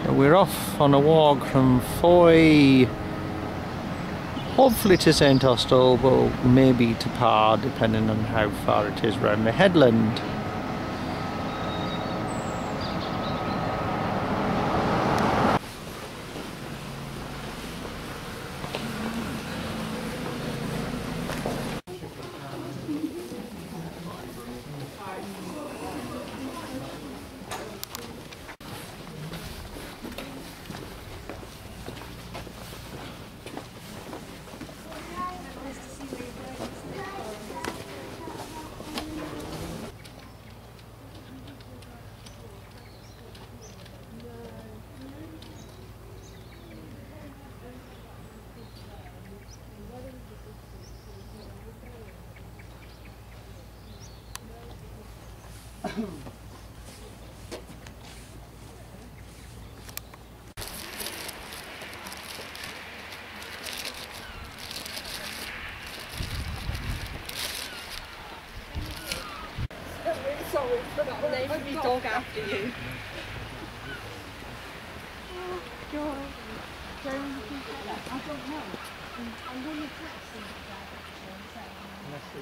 So we're off on a walk from Fowey, hopefully to St Austell, but maybe to Parr, depending on how far it is round the headland. Sorry, forgot the name of your dog after you. Oh God. I don't know. I'm going to text him and say.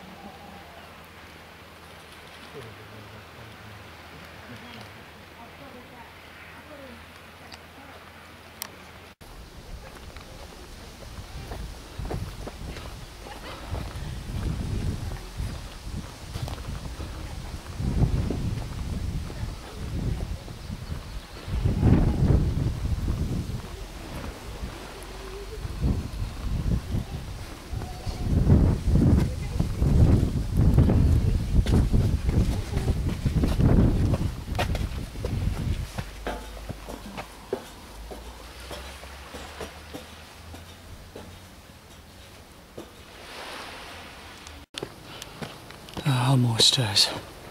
More stairs.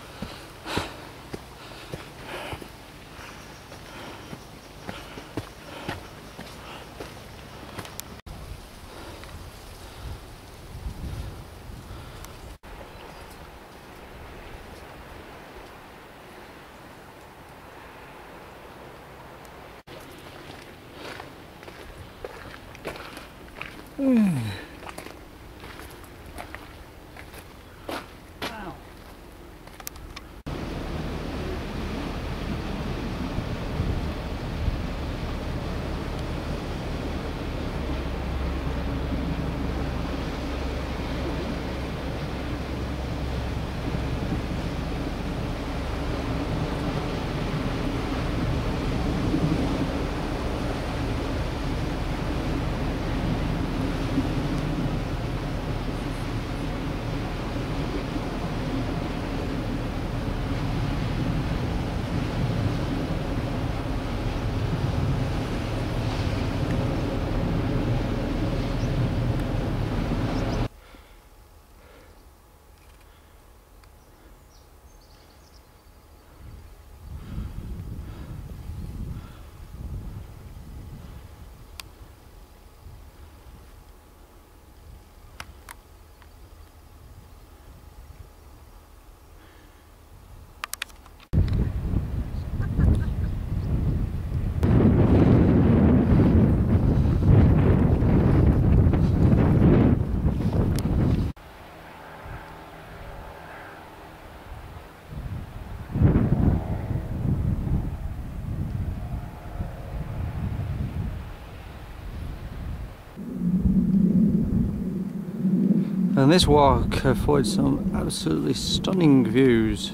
And this walk affords some absolutely stunning views.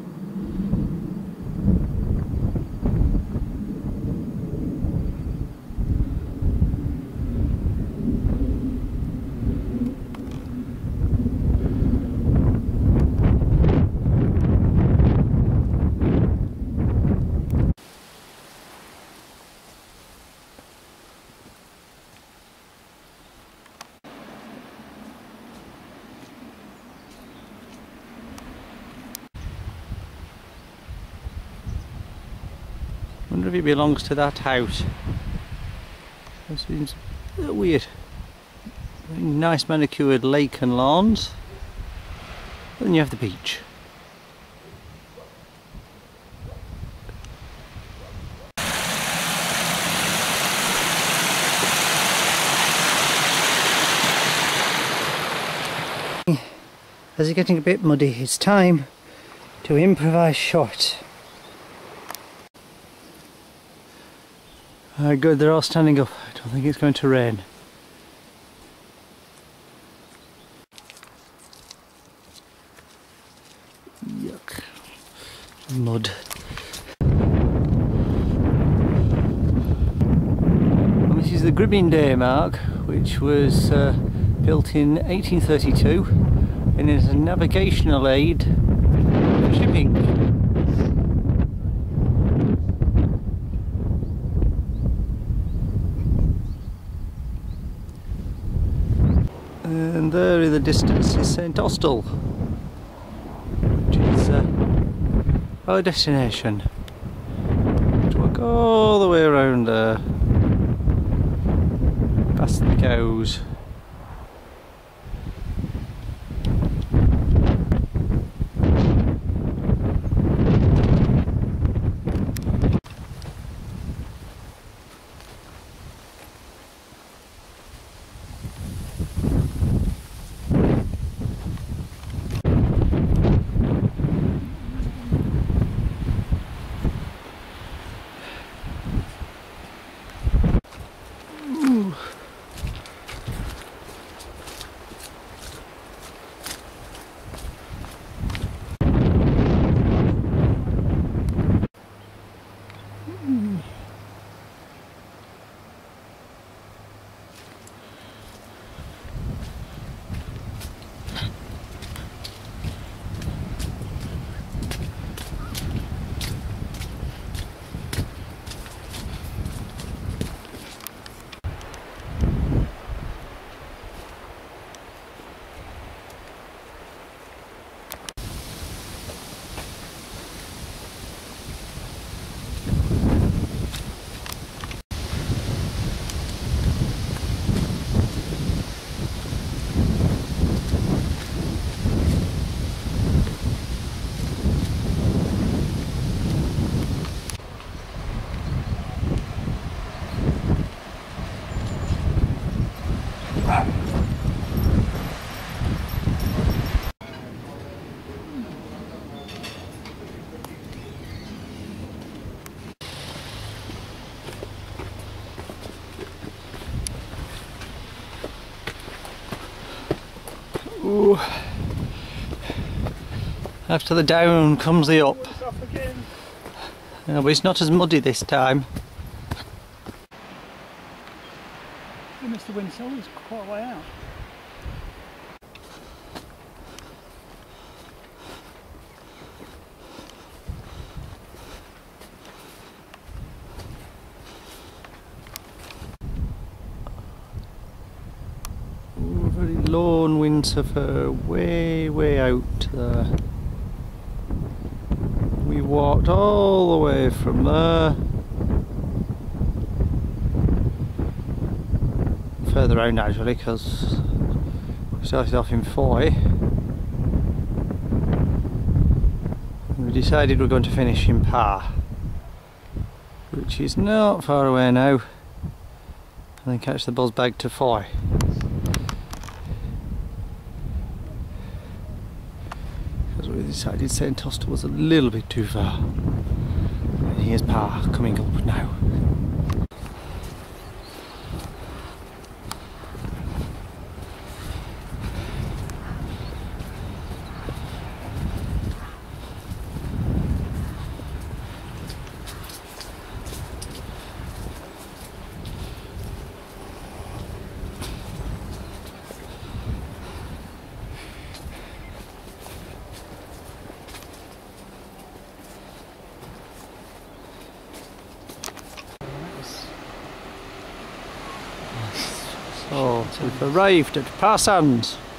I wonder if he belongs to that house. It seems a bit weird. Nice manicured lake and lawns. Then you have the beach. as it's getting a bit muddy, it's time to improvise short. Good, they're all standing up. I don't think it's going to rain. Yuck. Mud. And this is the Gribbing Day mark, which was built in 1832 and is a navigational aid for shipping. And there in the distance is St Austell, which is our destination. To walk all the way around there, past the cows. Ooh. After the down comes the up. No, but it's not as muddy this time. You missed the wind, so it's quite a way out. Very lone windsurfer, way out there. We walked all the way from there, further round actually, because we started off in Fowey. We decided we're going to finish in Par, which is not far away now, and then catch the buzz bag to Fowey. We decided St Austell was a little bit too far. And here's Par coming up now. So we've arrived at Par Sands.